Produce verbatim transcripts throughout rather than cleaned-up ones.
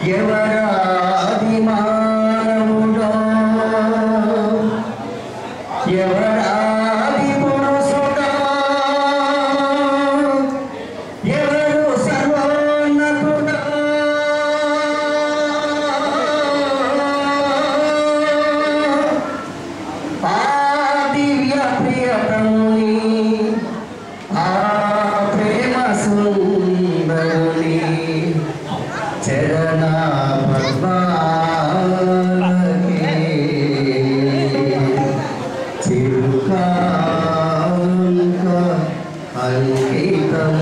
ఎవరాది మానవుడో ఎవరాది పురుషుడో ఎవరు సర్వోన్నతుడో ఆ దివ్య ప్రియతముని ఆ ప్రేమ సుందరుని చరణ పద్మాలకే చిరుకాంక అంకితం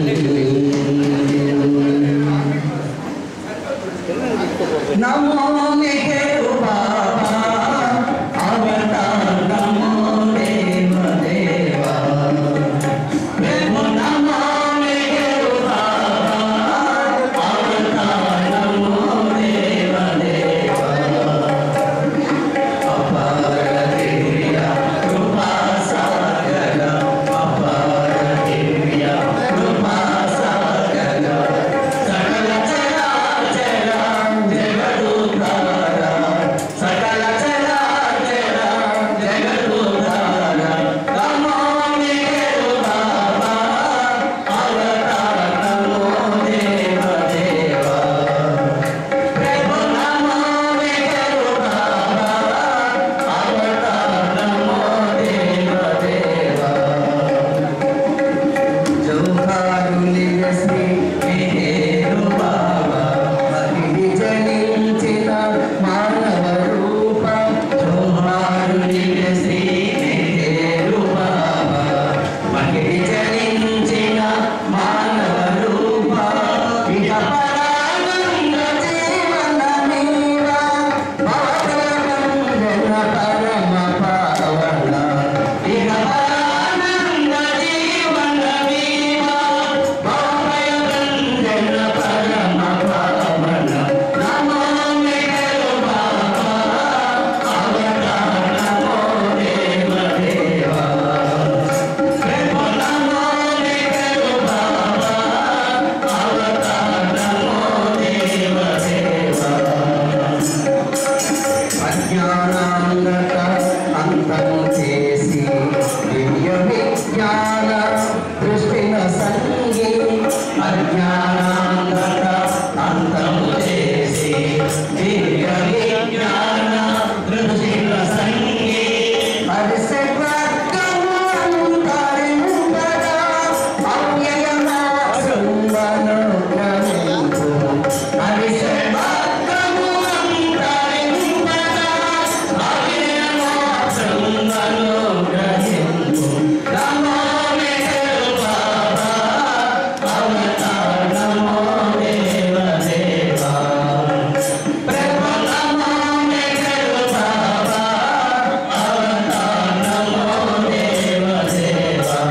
నమో మెహరు బాబా అవతార నమో దేవ దేవా ప్రేమ నమో మెహరు బాబా అవతార నమో దేవ దేవా అపార దివ్య కృపా సాగర అపార దివ్య కృపా సాగర సకల చరాచర జగదుద్ధార సకల చరాచర జగదుద్ధార నమో మెహరు బాబా అవతార నమో దేవ దేవా ప్రేమ నమో మెహరు బాబా అవతార నమో దేవ దేవా జౌహారులియ శ్రీ మెహరు బాబా మహిళ జనించిన మానవ రూప జౌహారులియ శ్రీ మెహరు బాబా మహిళ జనించిన మానవ రూప ఇక పరానంద జీవన నీవా భవబంధన పరమ పావన ఇక పరానంద జీవన నీవా భవబంధన పరమ పావన నమో మెహరు బాబా అవతార నమో దేవ దేవా ప్రేమ నమో మెహరు బాబా అవతార నమో దేవ దేవా అజ్ఞానాంగత అంతం చేసి దివ్య విజ్ఞాన దృష్టిన సంగి అజ్ఞానాంగత అంతం చేసి దివ్య విజ్ఞాన దృష్టిన సంగి హరిసే వర్గము అంతరింపగా అవ్యయమాసంగను గ్రహింపు హరిసే వర్గము అంతరింపగా అవ్యయమాసంగను గ్రహింపు నమో మెహరు బాబా అవతార నమో దేవ దేవా ప్రేమ నమో మెహరు బాబా అవతార నమో దేవ దేవా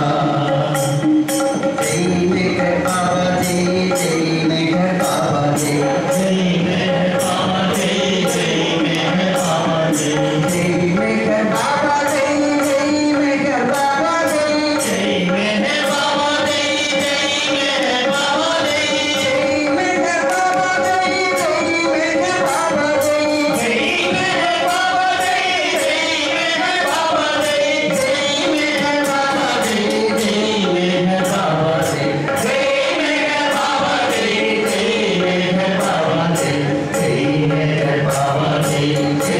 జై మెహర్ బాబా జై జై మెహర్ బాబా జై జై మెహర్ బాబా జై జై మెహర్ బాబా జై జై మెహర్ బాబా జై జై మెహర్ బాబా జై జై మెహర్ బాబా జై జై మెహర్ బాబా జై జై మెహర్ బాబా జై జై మెహర్ బాబా జై జై మెహర్ బాబా జై జై మెహర్ బాబా జై జై మెహర్ బాబా జై జై మెహర్ బాబా జై జై మెహర్ బాబా జై జై మెహర్ బాబా జై జై మెహర్ బాబా జై జై